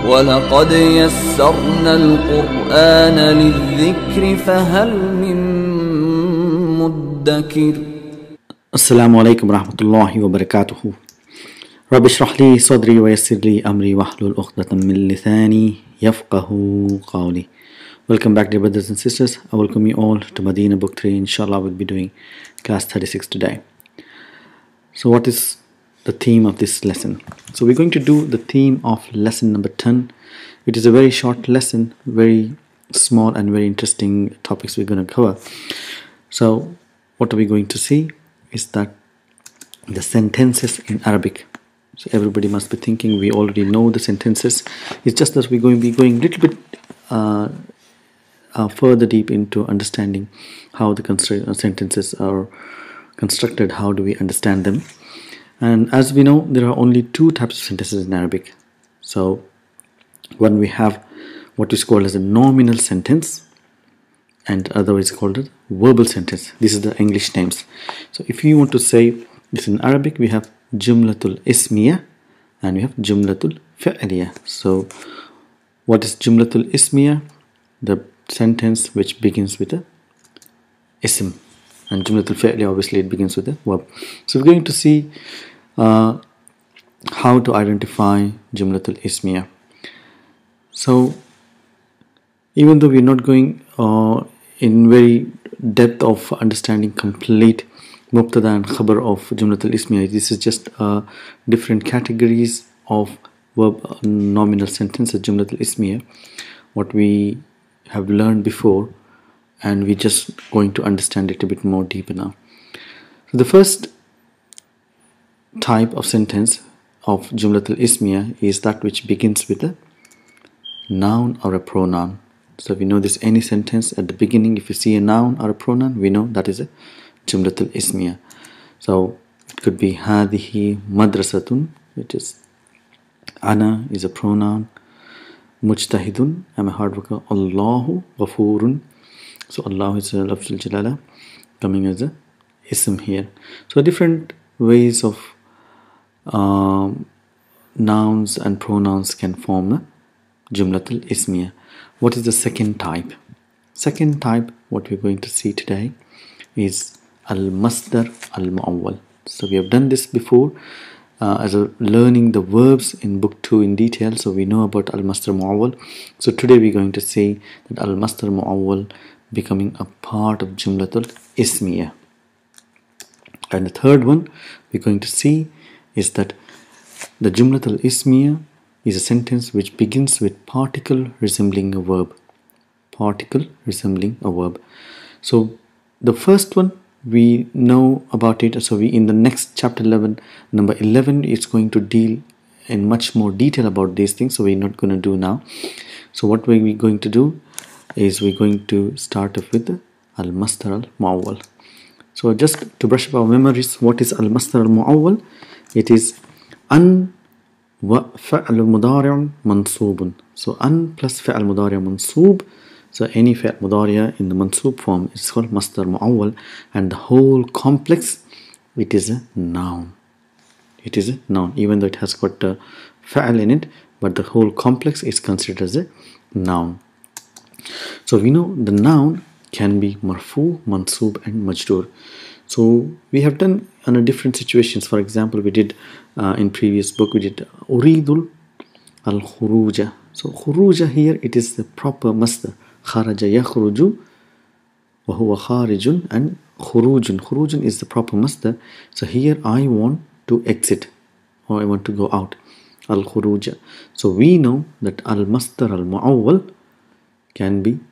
وَلَقَدْ يَسَّرْنَا الْقُرْآنَ لِلذِّكْرِ فَهَلْ مِن مُدَّكِرٍ. Assalamu alaikum warahmatullahi wabarakatuh. Rabbi shrah li sadri wa yassir li amri wahlul uqdatan min lisani yafqahu qawli. Welcome back, dear brothers and sisters. I welcome you all to Medina Book 3. Inshallah, we'll be doing class 36 today. So what is the theme of this lesson? So we're going to do the theme of lesson number 10. It is a very short lesson, very small and very interesting topics we're going to cover. So what are we going to see is that the sentences in Arabic. So everybody must be thinking we already know the sentences. It's just that we're going to be going a little bit further deep into understanding how the sentences are constructed, how do we understand them. And as we know, there are only two types of sentences in Arabic. So one, we have what is called as a nominal sentence, and otherwise called a verbal sentence. This is the English names. So if you want to say this in Arabic, we have Jumlatul Ismiya and we have Jumlatul Fi'liya. So what is Jumlatul Ismiya? The sentence which begins with a ism, and Jumlatul Fi'liya, obviously it begins with a verb. So we're going to see how to identify Jumlatul Ismiya. So even though we're not going in very depth of understanding complete Mubtada and Khabar of Jumlatul Ismiya, this is just different categories of verb nominal sentences, Jumlatul Ismiya, what we have learned before, and we're just going to understand it a bit more deeper now. So the first type of sentence of Jumlatul Ismiya is that which begins with a noun or a pronoun. So we know this, any sentence at the beginning, if you see a noun or a pronoun, we know that is a Jumlatul Ismiya. So it could be Hadihi Madrasatun, which is Ana is a pronoun, Mujtahidun, I'm a hard worker, Allahu Ghafurun. So Allah is a Lafzul Jalala coming as a ism here. So different ways of nouns and pronouns can form a Jumlatul Ismiya. What is the second type? Second type, what we're going to see today, is Al-Masdar Al-Mu'awwal. So we have done this before as a learning the verbs in book 2 in detail. So we know about Al-Masdar Mu'awwal. So today we're going to see that Al-Masdar Mu'awwal becoming a part of Jumlatul Ismiya. And the third one we're going to see is that the Jumlatul Ismiya is a sentence which begins with particle resembling a verb. Particle resembling a verb. So the first one we know about it. So we, in the next chapter 11, number 11, is going to deal in much more detail about these things. So we're not going to do now. So what we're going to do is we're going to start off with Al-Masdar Al-Mu'awwal. So just to brush up our memories, what is Al-Masdar Al-Mu'awwal? It is an wa fa'al mudari' mansubun. So an plus fa'al mudari' mansub. So any fa'al mudari' in the mansub form is called Masdar Mu'awwal, and the whole complex, it is a noun. It is a noun, even though it has got a fa'al in it, but the whole complex is considered as a noun. So we know the noun can be marfu, mansub and majroor. So we have done under different situations. For example, we did in previous book, we did Uridul al-Khuruja. So Khuruja here, it is the proper masdar. Kharaja yakhruju wa huwa kharijun, and khurujun. Khurujun is the proper masdar. So here I want to exit, or I want to go out. Al-Khuruja. So we know that Al-Masdar Al-Mu'awwal can be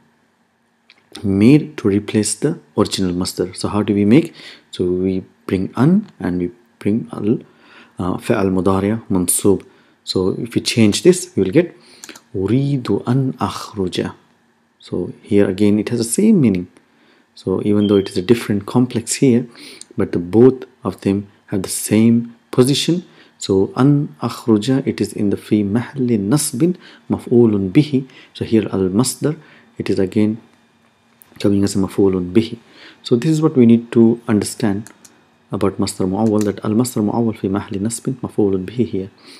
made to replace the original masdar. So how do we make? So we bring an and we bring fa'al mudari' mansub. So if we change this, we will get uridu an akhruja. So here again it has the same meaning. So even though it is a different complex here, but the both of them have the same position. So an akhruja, it is in the fi mahalli nasbin maf'ulun bihi. So here al masdar, it is again coming as a maf'ulun bihi. So this is what we need to understand about Masdar Mu'awwal, that al Masdar Mu'awwal fi mahalli nasbin maf'ulun bihi here.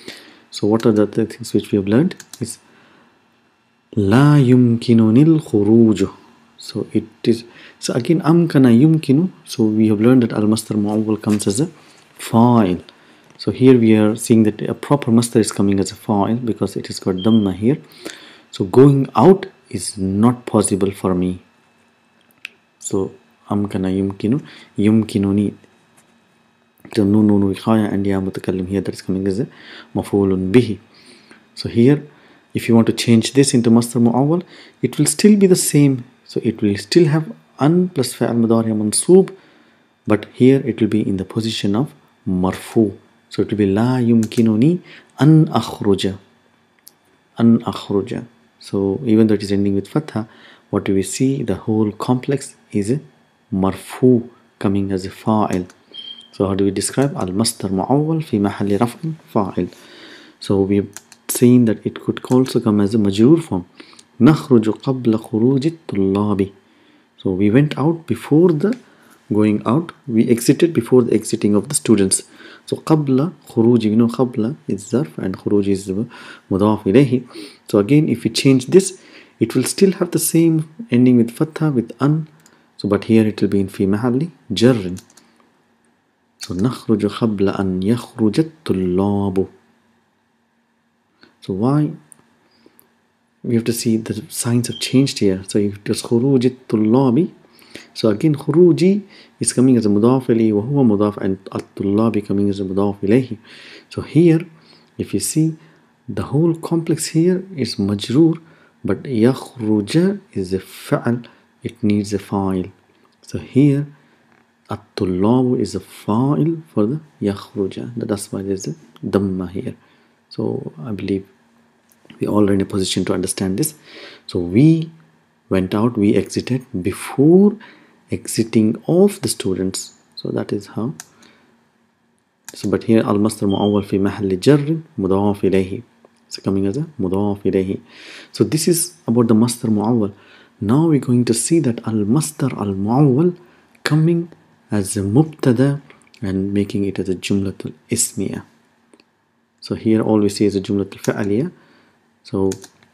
So what are the other things which we have learned is La yumkinuni al-khuruj. So it is, so again amkana yumkinu. So we have learned that al-masdar mu'awwal comes as a fa'il. So here we are seeing that a proper masdar is coming as a fa'il because it has got dhamma here. So going out is not possible for me. So amkana yumkinu, yumkinuni. So nun wiqaya and ya mutakallim here, that is coming as a maf'ulun bihi. So here if you want to change this into masdar mu'awwal, it will still be the same. So it will still have an plus fa'al mudari mansoob, but here it will be in the position of marfu. So it will be la yumkinuni an akhruja. An akhruja. So even though it is ending with fatha, what do we see? The whole complex is a marfu coming as a fa'il. So how do we describe? Al-masdar mu'awwal fi mahalli raf'in fa'il. So we have seen that it could also come as a majroor form. Nakhruju qabla khuruji tullabi. So we went out before the going out. We exited before the exiting of the students. So qabla khuruji, you know qabla is zarf and khuruj is mudaf ilayhi. So again if we change this, it will still have the same ending with fatha with an. So but here it will be in fi mahalli jarrin. So nakhruju qabla an yakhrujat tullabu. So why? We have to see the signs have changed here. So if it was khuruji tullabi, so again khuruji is coming as a mudaf ilayhi wa huwa mudaf, and at-tullabi coming as a mudaf ilayhi. So here if you see the whole complex here is majroor, but yakhruja is a fa'al, it needs a fa'il. So here at-tullabu is a fa'il for the yakhruja. That's why there's a dhamma here. So I believe we all are in a position to understand this. So we went out, we exited before exiting of the students. So that is how. So but here al-masdar mu'awwal fi mahalli jarrin mudaf ilayhi. So coming as a mudaf ilayhi. So this is about the masdar mu'awwal. Now we're going to see that al-masdar al-mu'awwal coming as a mubtada and making it as a jumlatul ismiya. So here all we see is a jumlatul fa'aliyah. So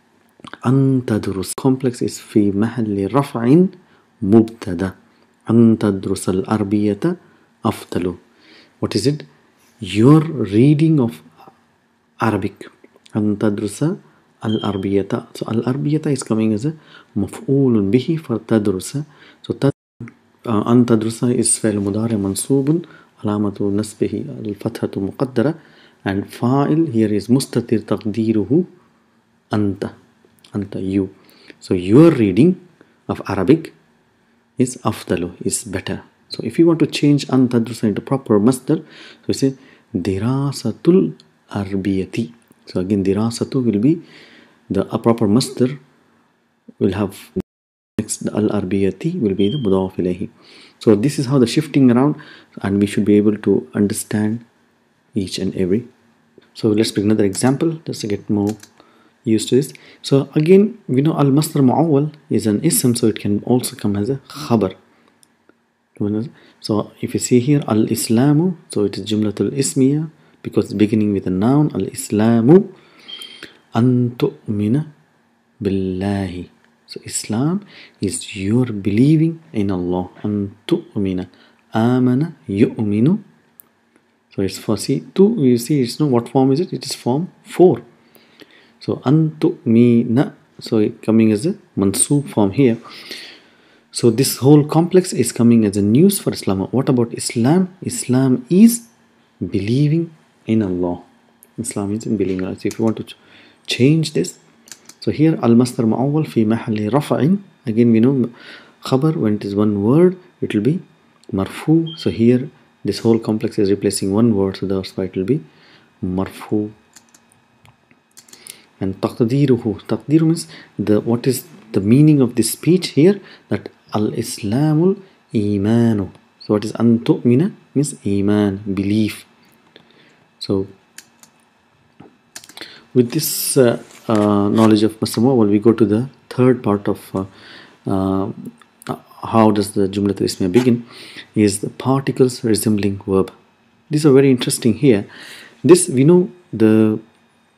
an tadrus complex is fi mahalli raf'in mubtada. An tadrus al-arbiyata afdalu. What is it? Your reading of Arabic. An tadrusa al-arbiyata. So al-arbiyata is coming as a maf'ulun bihi for tadrusa. So an tadrusa is fa'il mudari mansubun alamatu nasbihi al-fathatu muqaddara, and fa'il here is mustatir taqdiruhu anta, you. So your reading of Arabic is afdalu, is better. So if you want to change an tadrusa into proper masdar, so we say dirasatul arbiyati. So again dirasatu will be the proper masdar, will have next al-arbiyati will be the mudaf ilayhi. So this is how the shifting around, and we should be able to understand each and every. So let's pick another example just to get more used to this. So again we know al-masdar mu'awwal is an ism, so it can also come as a khabar. So if you see here al-islamu, so it is jumlatul ismiya because it's beginning with a noun. Al-islamu an tu'mina billahi. So Islam is your believing in Allah. An tu'mina, amana yu'minu. So it's for two, you see it's no, what form is it? It is form 4. So an tu'mina, so it coming as a mansoob form here. So this whole complex is coming as a news for Islam. What about Islam? Islam is believing in Allah. Islam is in believing in Allah. So if you want to change this, so here al-masdar mu'awwal fi mahalli rafa'in. Again we know khabar, when it is one word it will be marfu. So here this whole complex is replacing one word, so that's why it will be marfu. And taqdiruhu, taqdiru means what is the meaning of this speech here, that al-islamul imanu. So what is an tu'mina means iman, belief. So with this knowledge of masdar mu'awwal, we go to the third part of how does the jumlatul ismiya begin, is the particles resembling verb. These are very interesting here. This we know the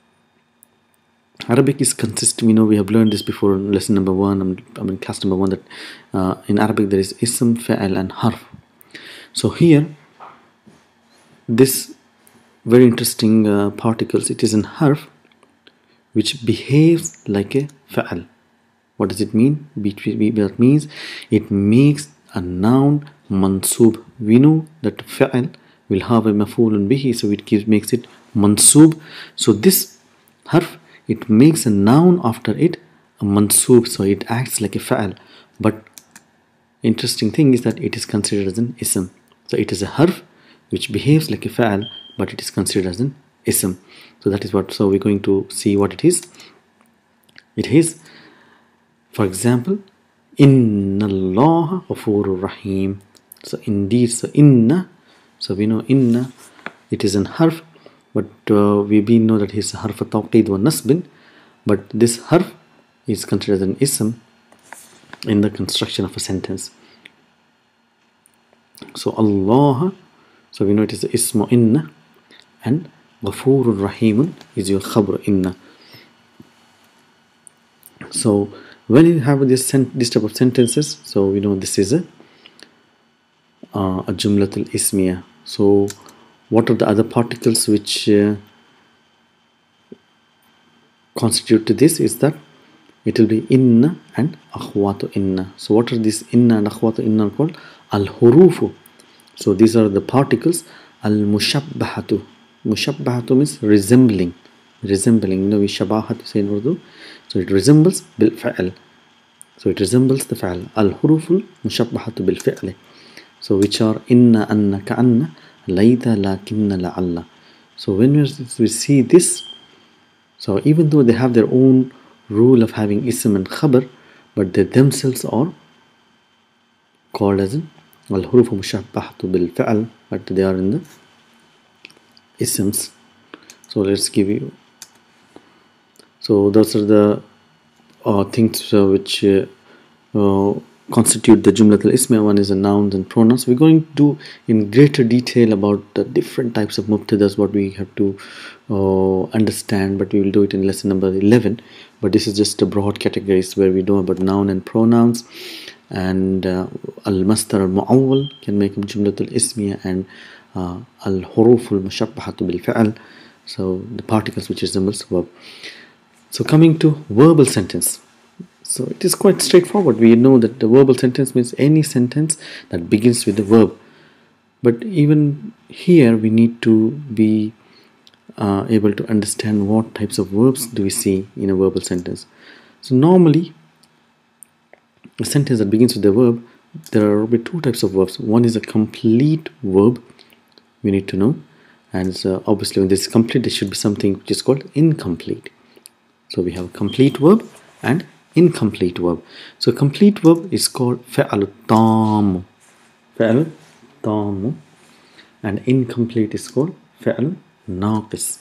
Arabic is consistent. We know, we have learned this before in lesson number 1, class number 1, that in Arabic there is ism, fa'al and harf. So here, this very interesting particles, it is in harf which behaves like a fa'al. What does it mean? That means it makes a noun mansoob. We know that fa'al will have a maf'ulun bihi, so it makes it mansoob. So this harf, it makes a noun after it a mansoob, so it acts like a fa'al. But interesting thing is that it is considered as an ism. So it is a harf which behaves like a fa'al, but it is considered as an ism. So that is what, so we're going to see what it is. It is, for example, Inna Allah Ghafurur Rahim. So indeed, so inna, so we know inna, it is an harf, but we know that it's a harf tawqid wa nasbin, but this harf is considered as an ism in the construction of a sentence. So Allah, so we know it is the ismu inna, and Ghafurur Rahimun is your khabr inna. So when you have this type of sentences, so we know this is a Jumlatul Ismiya. So what are the other particles which constitute to this is that it will be inna and akhwatu inna. So what are these inna and akhwatu inna called? Al-hurufu. So these are the particles. Al-mushabbahatu. Mushabbahatu means resembling. Resembling. You know, we shabahat say in Urdu. So it resembles bil fa'al. So it resembles the fa'al. Al-huruful mushabbahatu bil fa'li. So which are inna, anna, ka'anna, layta, lakinna, la'alla. So when we see this, so even though they have their own rule of having ism and khabar, but they themselves are called as al-hurufu mushabbahatu bil fa'al, but they are in the isms. So let's give you, so those are the things which constitute the Jumlatul Ismiya. One is the nouns and pronouns. We're going to do in greater detail about the different types of mubtadas, what we have to understand, but we will do it in lesson number 11. But this is just a broad categories where we know about noun and pronouns, and al-masdar al-mu'awwal can make a Jumlatul Ismiya, and al-huruf al-mushabbahatu bil-fa'al, so the particles which resembles verb. So coming to verbal sentence. So it is quite straightforward. We know that the verbal sentence means any sentence that begins with the verb. But even here we need to be able to understand what types of verbs do we see in a verbal sentence. So normally a sentence that begins with the verb, there are two types of verbs. One is a complete verb, we need to know, and so obviously when this is complete, there should be something which is called incomplete. So we have a complete verb and incomplete verb. So complete verb is called fa'al tam, fa'al tam, and incomplete is called fa'al naqis,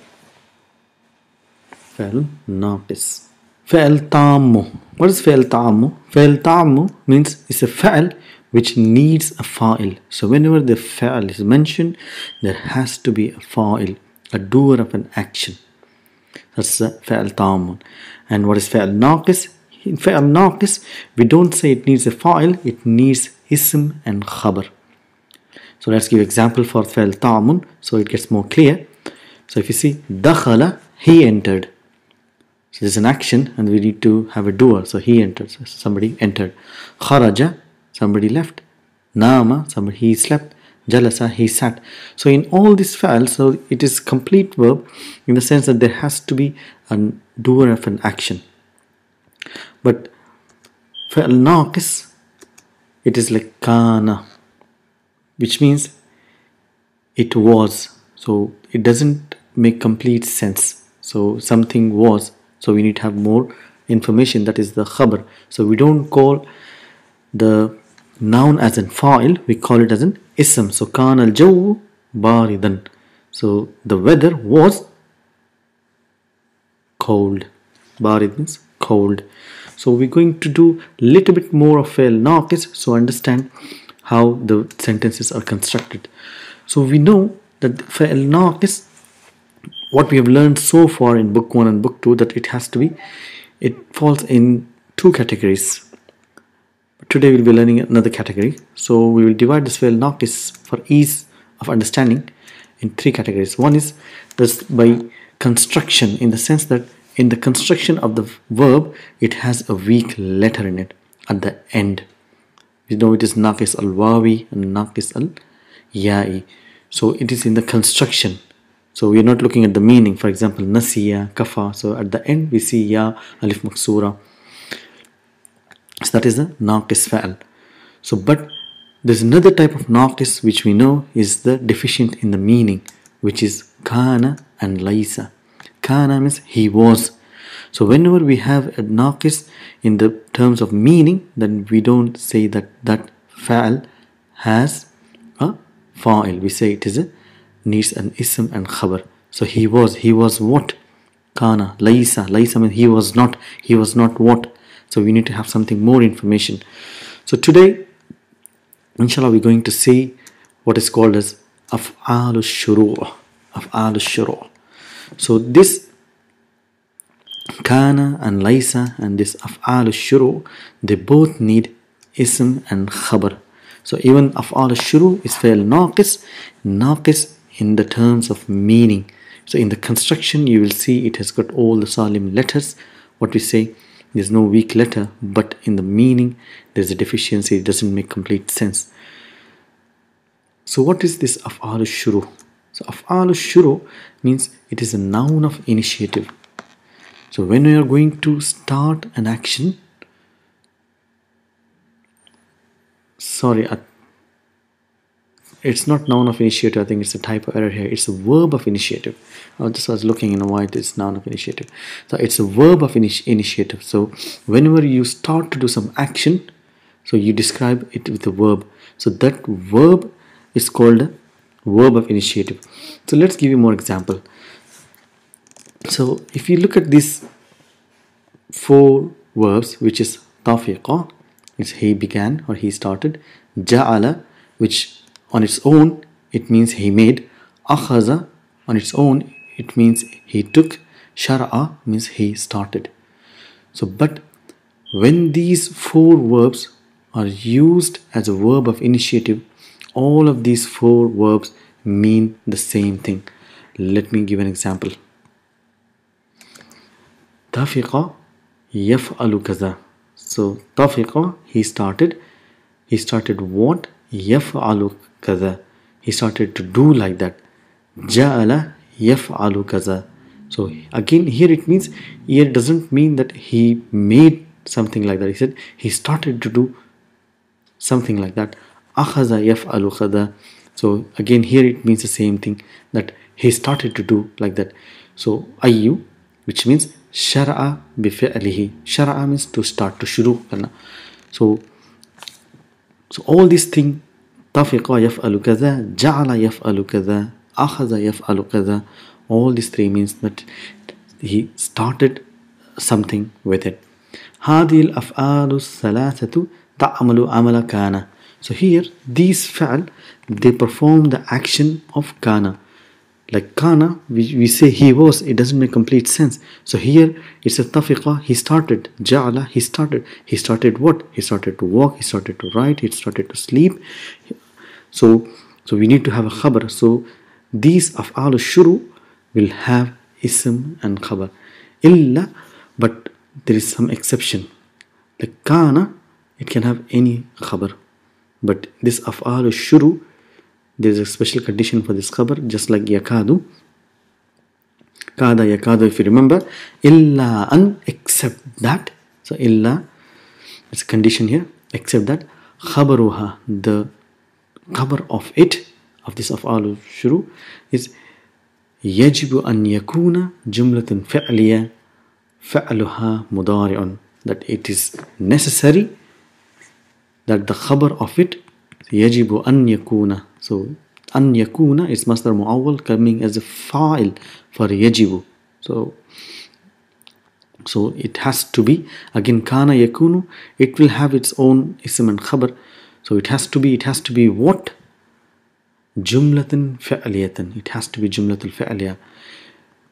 fa'al naqis. Fa'al tam. What is fa'al tam? Fa'al tam means it's a fa'al which needs a fa'il. So whenever the fa'al is mentioned, there has to be a fa'il, a doer of an action. That's fa'al tam. And what is fa'al naqis? In fa'al naqis, we don't say it needs a fa'il, it needs ism and khabar. So let's give example for fa'al ta'amun so it gets more clear. So if you see dakhala, he entered. So there's an action and we need to have a doer. So he entered, so somebody entered. Kharaja, somebody left. Nama, somebody he slept. Jalasa, he sat. So in all these fa'al, so it is complete verb in the sense that there has to be a doer of an action. But fa'al naqis, it is like kana, which means it was. So it doesn't make complete sense. So something was, so we need to have more information, that is the khabar. So we don't call the noun as an fa'il, we call it as an ism. So kana al-jawu baridan, so the weather was cold. Barid means cold. So we're going to do a little bit more of fa'al naqis, so understand how the sentences are constructed. So we know that fa'al naqis, what we have learned so far in book 1 and book 2, that it falls in 2 categories. Today we'll be learning another category. So we will divide this fi'l naqis for ease of understanding in 3 categories. One is this by construction, in the sense that in the construction of the verb, it has a weak letter in it at the end. You know, it is naqis al-wawi and naqis al-ya'i. So it is in the construction. So we are not looking at the meaning. For example, nasiya, kafa. So at the end we see ya, alif maksura. So that is the naqis fa'al. So but there's another type of naqis which we know is the deficient in the meaning, which is kana and laysa. Kana means he was. So whenever we have a naqis in the terms of meaning, then we don't say that that fa'al has a fa'il. We say it needs an ism and khabar. So he was what? Kana. Laysa means he was not what? So we need to have something more information. So today, inshallah, we're going to see what is called as af'al al-shuru'. So this kana and laysa and this af'al al-shuru', they both need ism and khabar. So even af'al al-shuru' is fi'l naqis in the terms of meaning. So in the construction, you will see it has got all the salim letters. What we say, there's no weak letter, but in the meaning there's a deficiency. It doesn't make complete sense. So what is this af'al al-shuru'? So af'al al-shuru' means it is a noun of initiative. So when we are going to start an action, it's not noun of initiative. I think it's a typo error here. It's a verb of initiative. I was looking in why it is noun of initiative. So it's a verb of initiative. So whenever you start to do some action, so you describe it with a verb. So that verb is called a verb of initiative. So let's give you more example. So if you look at these 4 verbs, which is tafiqa, it's he began or he started. Ja'ala, which on its own it means he made. Akhaza, on its own it means he took. Shara'a means he started. So but when these 4 verbs are used as a verb of initiative, all of these 4 verbs mean the same thing. Let me give an example. Tafiqa yaf'alu kaza. So tafiqa, he started what? Yaf'alu kaza. He started to do like that. Ja'ala yaf'alu kaza. So again here it means, here it doesn't mean that he made something like that. He said he started to do something like that. Akhaza yaf'alu kaza. So again here it means the same thing, that he started to do like that. So ayyu, which means shara'a bi fi'lihi. Shara'a means to start, to shuru karna. So all these things, tafiqa yaf'alu kaza, ja'ala yaf'alu kaza, akhaza yaf'alu kaza, all these 3 means that he started something with it. هذه الأفعال الثلاثة تعمل عمل كان. So here these fa'al, they perform the action of kana. Like kana, we say he was, it doesn't make complete sense. So here it's a tafiqa, he started. Ja'ala, he started what? He started to walk, he started to write, he started to sleep. So we need to have a khabar. So these af'al al-shuru will have ism and khabar. Illa, but there is some exception. Like kana, it can have any khabar. But this af'al al-shuru, there is a special condition for this khabar, just like yakadu. Kada yakadu, if you remember. Illa an, except that. So illa, it's a condition here, except that. Khabaruha, the khabar of it, of this af'al al-shuru, is yajibu an yakuna jumlatun fi'liya fa'luha mudari'un. That it is necessary that the khabar of it, yajibu an yakuna. So an yakuna is masdar mu'awwal coming as a fa'il for yajibu. So it has to be, again kana yakunu, it will have its own ism and khabar. So it has to be what? Jumlatan fa'liyatan. It has to be jumlatul fa'liya.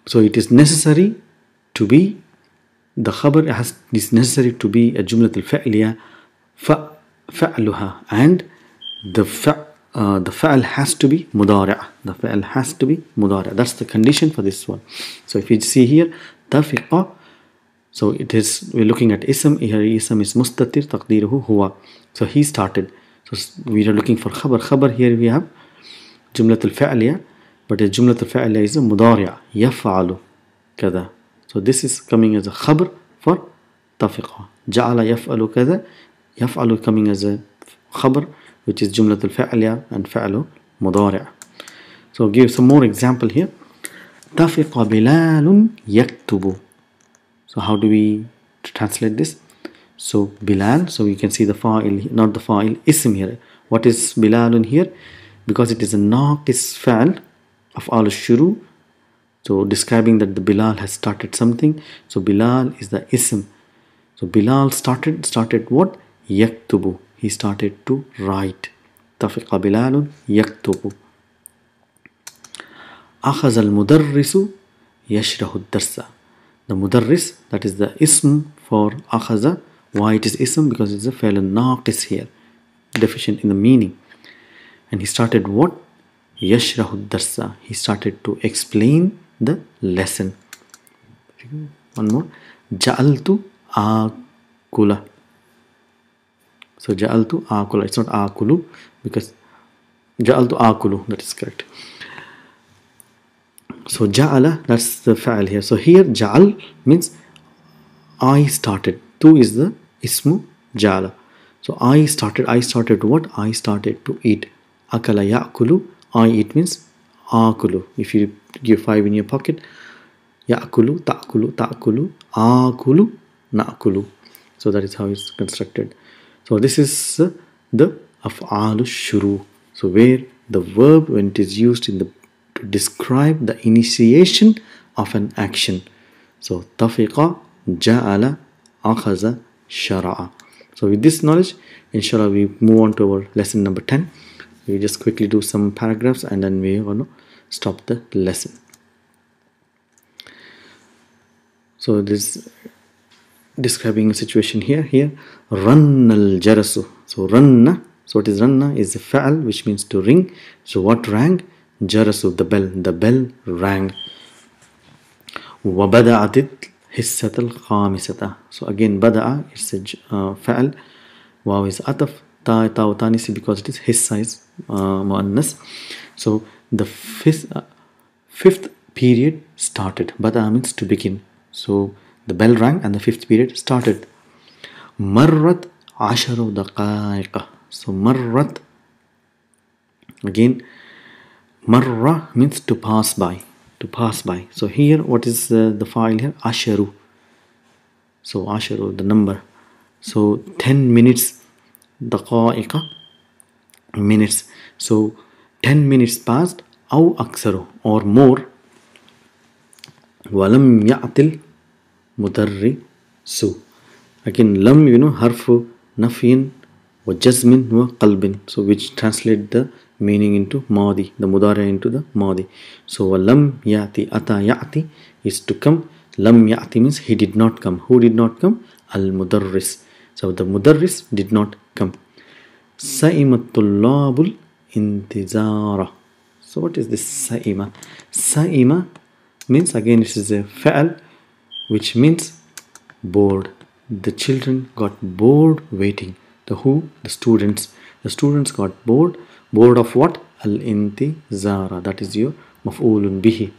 So it is necessary to be, the khabar is necessary to be a jumlatul fa'liya fa'luha, and the fa'al has to be mudari'. The fa'al has to be mudari'. That's the condition for this one. So if you see here, tafiqa, so it is, we're looking at ism. Here ism is mustatir, taqdiruhu huwa. So he started. So we are looking for khabar. Khabar, here we have jumlatul fa'liya, but the jumlatul fa'liya is a mudari', yaf'alu kada. So this is coming as a khabar for tafiqa. Ja'ala yaf'alu kada, yaf'alu coming as a khabar, which is jumlatul fa'liya, and fa'lu mudari'. So I'll give some more example here. Tafiqa Bilalun yaktubu. So how do we translate this? So Bilal, so we can see the fa'il, not the fa'il, ism here. What is Bilalun here? Because it is a naqis fa'al of al-shuru, so describing that the Bilal has started something. So Bilal is the ism. So Bilal started what? Yaktubu. He started to write. Tafiqa Bilalun yaktubu. Akhaz al-mudarrisu yashrahu ad-darsa. The mudarris, that is the ism for akhaza. Why it is ism? Because it's a fa'il naqis here, deficient in the meaning. And he started what? Yashrahu ad-darsa. He started to explain the lesson. One more. Ja'altu akula. So Ja'altu akula. It's not akulu, because Ja'altu akulu, that is correct. So Ja'ala, that's the fa'al here. So here Ja'al means I started. Tu is the ismu Ja'ala. So I started what? I started to eat. Akala ya'kulu. I eat means akulu. If you give 5 in your pocket, ya'kulu, ta'kulu, ta'kulu, akulu, na'kulu. So that is how it's constructed. So this is the af'al shuru. So where the verb, when it is used in the to describe the initiation of an action. So tafiqa, ja'ala, akhaza, shara'a. So with this knowledge, inshallah, we move on to our lesson number 10. We just quickly do some paragraphs and then we're going to stop the lesson. So this describing a situation here. Ranna al-jarasu. So ranna, so what is ranna? Is a fa'al which means to ring. So what rang? Jarasu, the bell rang. وَبَدَعَتِ الْحِسَّةَ الْخَامِسَةَ. So again, bada'a is a fa'al. Waw is ataf. Ta tanisi, because it is hissa is muannas. So the fifth period started. Bada'a means to begin. So the bell rang and the fifth period started. Marrat 10 دقائق. So marrat, again, marra means to pass by. So here, what is the file here? Asharu. So asharu, the number. So 10 minutes. Daqa'iqa, minutes. So 10 minutes passed. Aw aksaru, or more. Walam ya'til mudarrisu. Again, lam, harfu nafyin wa jazmin wa qalbin. So which translate the meaning into madi, the mudari into the madi. So lam ya'ti, ata ya'ti is to come. Lam ya'ti means he did not come. Who did not come? Al-mudarris. So the mudarris did not come. Sa'imat tullabul intizara. So what is this sa'ima? Sa'ima means, again, this is a fa'al which means bored. The children got bored waiting. The students. The students got bored. Bored of what? Al-intizara. That is your maf'ulun bihi.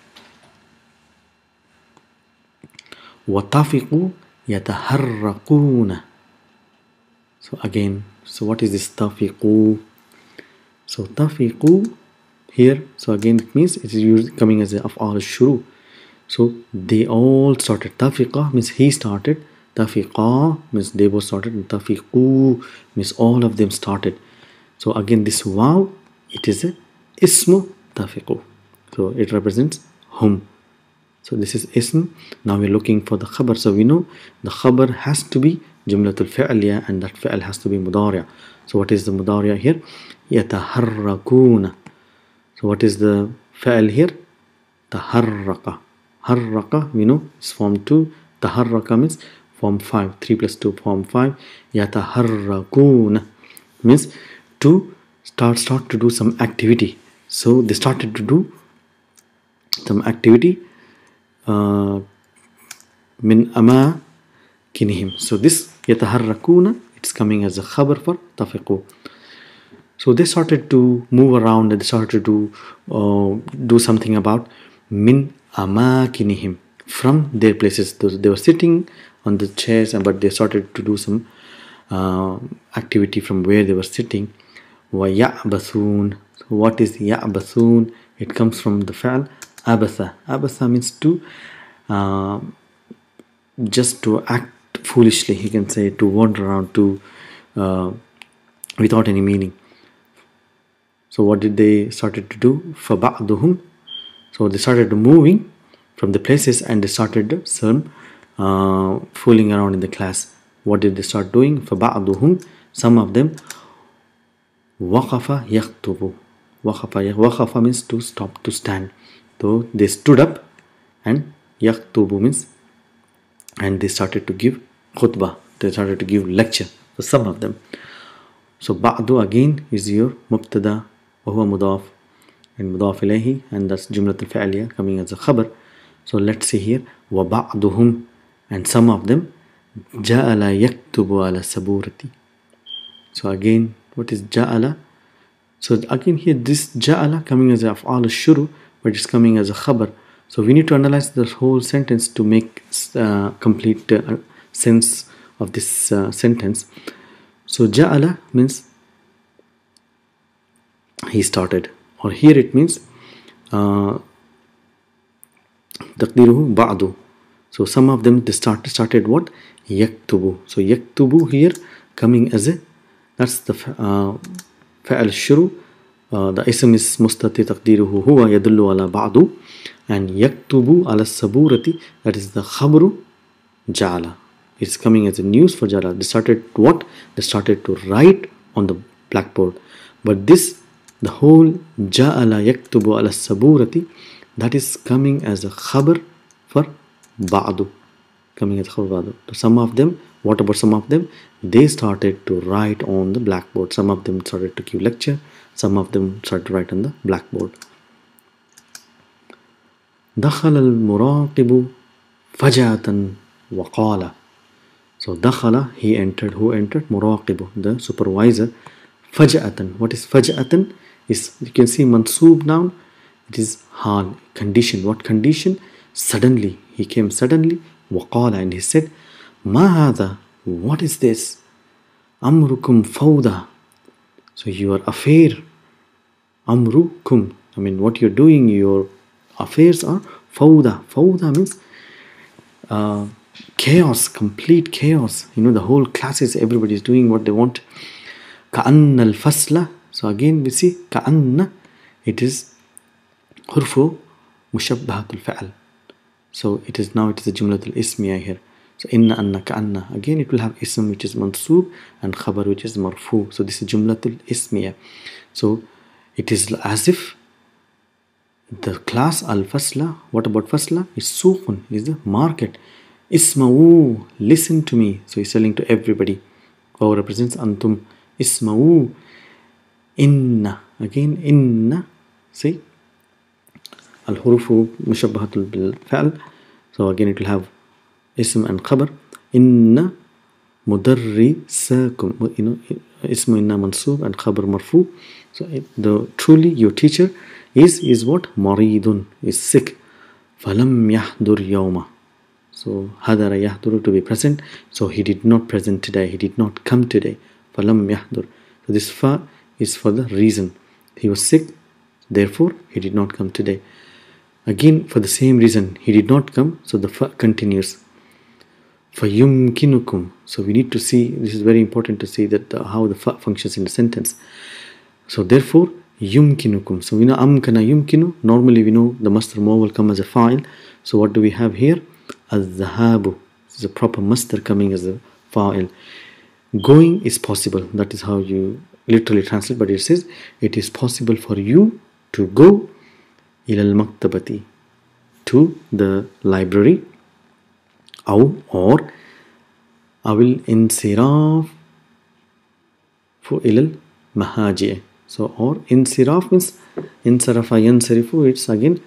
وَطَفِقُوا يَتَحَرَّقُونَ. So again, so what is this tafiqu? So tafiqu here, so again it means it is coming as a af'al shuru. So they all started. Tafiqa means he started. Tafiqa means they both started. And tafiqu means all of them started. So again, this waw, it is a ismu tafiqu. So it represents whom. So this is ism. Now we're looking for the khabar. So we know the khabar has to be jumlatul fa'liya, and that fa'al has to be mudari'. So what is the mudari' here? Yataharrakuna. So what is the fa'al here? Taharraka. Harraka, we know, is form 2. Taharraka means form 5. 3 plus 2, form 5. Yataharrakuna means to start to do some activity. So they started to do some activity min amakinihim. So this yataharrakuna, it's coming as a khabar for tafiqu. So they started to move around and they started to do something about min amakinihim, from their places. They were sitting on the chairs, but they started to do some activity from where they were sitting. Wa ya'bathun. So what is ya'bathun? It comes from the fa'al abatha. Abatha means to just to act foolishly. He can say to wander around, to without any meaning. So what did they started to do? فَبَعْضُهُمْ. So they started moving from the places and they started some fooling around in the class. What did they start doing? فَبَعْضُهُمْ. Some of them وَقَفَ يَخْطُبُ. وَقَفَ means to stop, to stand. So they stood up, and يَخْطُبُ means, and they started to give khutbah. They started to give lecture for some of them. So ba'du again is your mubtada, wa huwa mudaf and mudaf ilayhi, and that's jumlat al-fa'liya coming as a khabar. So let's see here, wa ba'duhum, and some of them ja'ala yaktubu ala saburati. So again, what is ja'ala? So again here, this ja'ala coming as a af'al al-shuru, but it's coming as a khabar. So we need to analyze this whole sentence to make complete sense of this sentence. So ja'ala means he started, or here it means taqdiruhu ba'du. So some of them they started what? Yaktubu. So yaktubu here coming as a, that's the fa'al shuru. The ism is mustati taqdiruhu huwa yadullu ala ba'du, and yaktubu ala saburati, that is the khabru ja'ala. It's coming as a news for ja'ala. They started what? They started to write on the blackboard. But this, the whole ja'ala yaktubu ala saburati, that is coming as a khabar for ba'du. Coming as khabar ba'du. So some of them, what about some of them? They started to write on the blackboard. Some of them started to give lecture. Some of them started to write on the blackboard. دخل المراقب فجأة وقال. So dakhala, he entered. Who entered? Muraqibu, the supervisor. Faja'atan. What is faja'atan? Is, you can see mansoob noun. It is hal, condition. What condition? Suddenly. He came suddenly. Waqala, and he said, Ma hadha? What is this? Amrukum fawda. So your affair. Amrukum. I mean, what you're doing, your affairs are fawda. Fawda means chaos, complete chaos. You know, the whole classes, everybody is doing what they want. Ka'anna al-fasla. So again we see ka'anna, it is hurfu mushabbahatul fa'al. So it is now, it is a jumlatul ismiya here. So inna, anna, ka'anna. Again it will have ism which is mansoob and khabar which is marfu. So this is jumlatul ismiya. So it is as if the class al-fasla, what about fasla? Is suqun, is the market. Isma'u, listen to me. So he's telling to everybody. Or represents antum. Isma'u. Inna. Again, inna. See? Al-hurufu mushabbahatul bil fa'al. So again it will have ism and khabar. Inna mudarrisakum. You know, ismu inna mansoob and khabar marfu. So the truly your teacher is what? Maridun, is sick. Falam yahdur yawma. So hadara yahduru, to be present. So he did not present today. He did not come today. Falam yahdur. So this fa is for the reason. He was sick, therefore he did not come today. Again for the same reason he did not come. So the fa continues. Fayumkinukum. So we need to see, this is very important to see that how the fa functions in the sentence. So therefore yumkinukum. So we know amkana yumkinu. Normally we know the masdar ma will come as a fa'il. So what do we have here? Al-dhahabu. This is a proper masdar coming as a fa'il. Going is possible. That is how you literally translate. But it says it is possible for you to go ila al-maktabati, to the library. أو or أو الانصراف إلى المهاجع. So or insiraf means insarafa yansarifu, it's again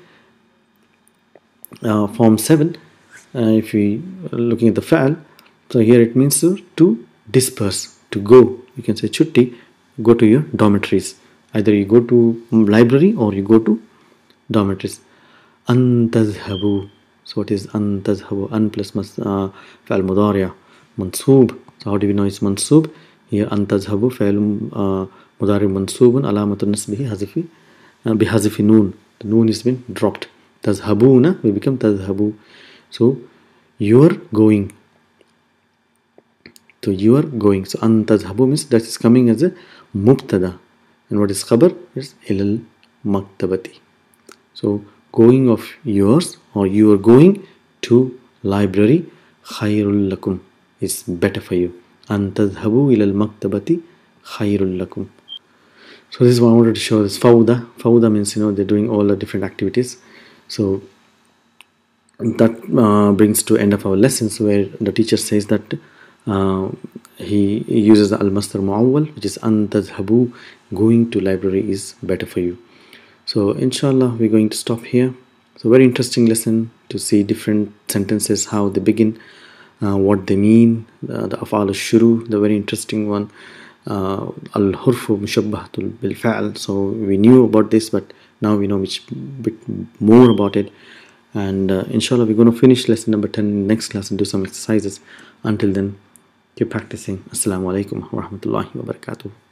form 7. If we are looking at the fa'al, so here it means to disperse, to go. You can say chutti, go to your dormitories. Either you go to library or you go to dormitories. An tazhabu. So what is an tazhabu? An plus fa'al mudariya mansoob. So how do we know it's mansoob? Here an tazhabu fa'al mudari mansoobun alamatun nasbihi hazifi bihazifi noon. The noon is been dropped. Tazhabuna will become tazhabu. So you are going. So you are going. So an tazhabu means that is coming as a mubtada. And what is khabar? It's ilal maktabati. So going of yours, or you are going to library, khayrul lakum, is better for you. An tadhhabu ilal maktabati khayrul lakum. So this is what I wanted to show. This fawda. Fawda means, they're doing all the different activities. So that brings to end of our lessons, where the teacher says that he uses the al-masdar mu'awwal, which is an tadhhabu, going to library is better for you. So inshallah we're going to stop here. So very interesting lesson to see different sentences, how they begin, what they mean, the af'al al-shuru, the very interesting one, al-hurfu mushabbahatul bil fa'al. So we knew about this, but now we know bit more about it. And inshallah we're going to finish lesson number 10 in the next class and do some exercises. Until then, keep practicing. Assalamu alaikum wa rahmatullahi wa barakatuh.